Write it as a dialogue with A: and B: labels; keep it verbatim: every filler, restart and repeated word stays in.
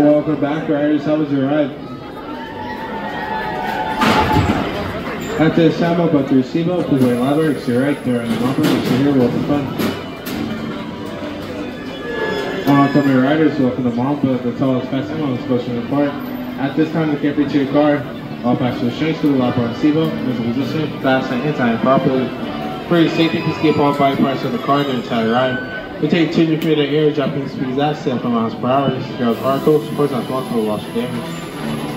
A: Welcome back, riders. How was your ride? At this time, up at the seatbelt, please wait louder. It's your right there on the bumper. It's your here. Welcome fun. Oncoming riders, welcome to Mamba, the tallest fastest on the Scotiabank Park. At this time, the can't reach your car. All passengers change to the lock on seatbelt. There's a position, fasten and time properly. For your safety, please keep all body parts of the car the entire ride. We take two to three to air, dropping speeds at seven miles per hour. This is Gerald Arcos, of course, not responsible for loss of damage.